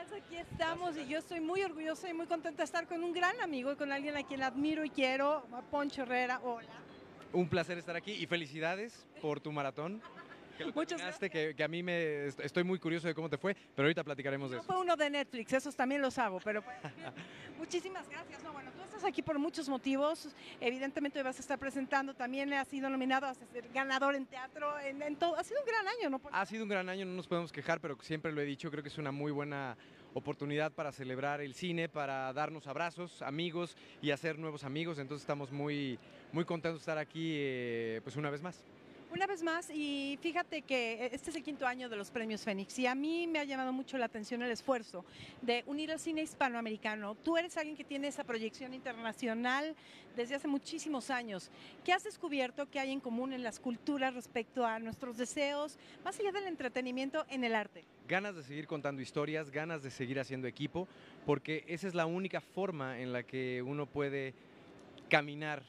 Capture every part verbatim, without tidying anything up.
Pues aquí estamos y yo estoy muy orgullosa y muy contenta de estar con un gran amigo y con alguien a quien admiro y quiero, a Poncho Herrera. Hola. Un placer estar aquí y felicidades por tu maratón. Que lo Muchas terminaste, que, que a mí me est- estoy muy curioso de cómo te fue, pero ahorita platicaremos de No eso. fue uno de Netflix, esos también los hago, pero pues, bien. Muchísimas gracias. No, bueno, tú estás aquí por muchos motivos. Evidentemente hoy vas a estar presentando, también has sido nominado a ser ganador en teatro, en, en todo. Ha sido un gran año, ¿no? Ha sido un gran año, no nos podemos quejar, pero siempre lo he dicho, creo que es una muy buena oportunidad para celebrar el cine, para darnos abrazos, amigos y hacer nuevos amigos. Entonces estamos muy, muy contentos de estar aquí eh, pues una vez más. Una vez más, y fíjate que este es el quinto año de los premios Fénix y a mí me ha llamado mucho la atención el esfuerzo de unir al cine hispanoamericano. Tú eres alguien que tiene esa proyección internacional desde hace muchísimos años. ¿Qué has descubierto que hay en común en las culturas respecto a nuestros deseos, más allá del entretenimiento, en el arte? Ganas de seguir contando historias, ganas de seguir haciendo equipo, porque esa es la única forma en la que uno puede caminar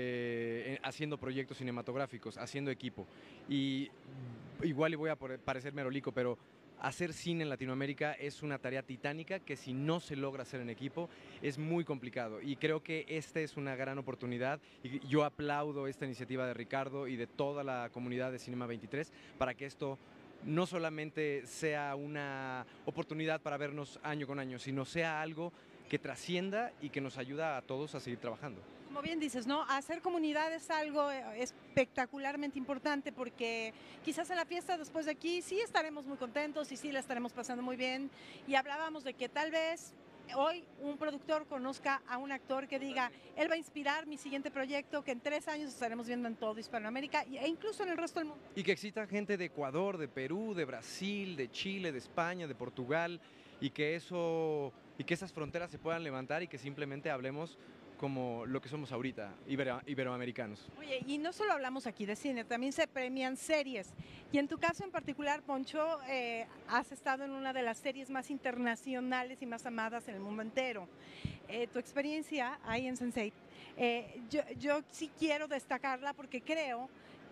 eh, haciendo proyectos cinematográficos, haciendo equipo. Y igual y voy a parecer merolico, pero hacer cine en Latinoamérica es una tarea titánica que si no se logra hacer en equipo es muy complicado y creo que esta es una gran oportunidad y yo aplaudo esta iniciativa de Ricardo y de toda la comunidad de Cinema veintitrés para que esto no solamente sea una oportunidad para vernos año con año, sino sea algo que trascienda y que nos ayuda a todos a seguir trabajando. Como bien dices, ¿no? Hacer comunidad es algo eh, espectacularmente importante porque quizás en la fiesta después de aquí sí estaremos muy contentos y sí la estaremos pasando muy bien. Y hablábamos de que tal vez hoy un productor conozca a un actor que diga, él va a inspirar mi siguiente proyecto que en tres años estaremos viendo en todo Hispanoamérica e incluso en el resto del mundo. Y que exista gente de Ecuador, de Perú, de Brasil, de Chile, de España, de Portugal, y que eso, y que esas fronteras se puedan levantar y que simplemente hablemos como lo que somos ahorita, ibero, iberoamericanos. Oye, y no solo hablamos aquí de cine, también se premian series. Y en tu caso en particular, Poncho, eh, has estado en una de las series más internacionales y más amadas en el mundo entero. Eh, tu experiencia ahí en sense eight, eh, yo, yo sí quiero destacarla porque creo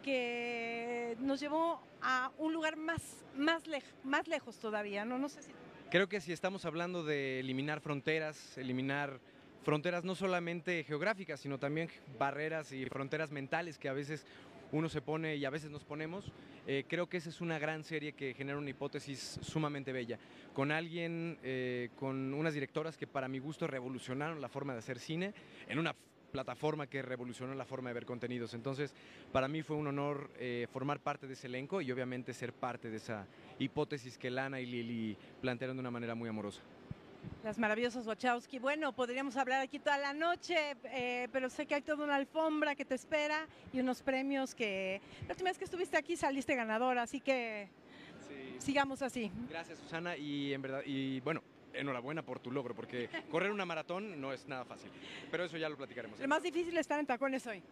que nos llevó a un lugar más, más, lej más lejos todavía, ¿no? No sé si... Creo que si estamos hablando de eliminar fronteras, eliminar fronteras no solamente geográficas, sino también barreras y fronteras mentales que a veces uno se pone y a veces nos ponemos, eh, creo que esa es una gran serie que genera una hipótesis sumamente bella, con alguien, eh, con unas directoras que para mi gusto revolucionaron la forma de hacer cine, en una plataforma que revolucionó la forma de ver contenidos. Entonces, para mí fue un honor eh, formar parte de ese elenco y obviamente ser parte de esa hipótesis que Lana y Lili plantearon de una manera muy amorosa. Las maravillosas Wachowski. Bueno, podríamos hablar aquí toda la noche, eh, pero sé que hay toda una alfombra que te espera y unos premios que la última vez que estuviste aquí saliste ganadora, así que sí, sigamos así. Gracias, Susana, y en verdad, y bueno, enhorabuena por tu logro, porque correr una maratón no es nada fácil, pero eso ya lo platicaremos. Lo más difícil es estar en tacones hoy.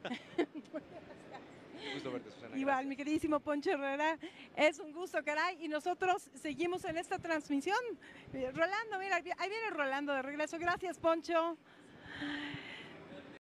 Un gusto verte, Susana. Igual, Gracias. mi queridísimo Poncho Herrera, es un gusto, caray, y nosotros seguimos en esta transmisión. Rolando, mira, ahí viene Rolando de regreso. Gracias, Poncho.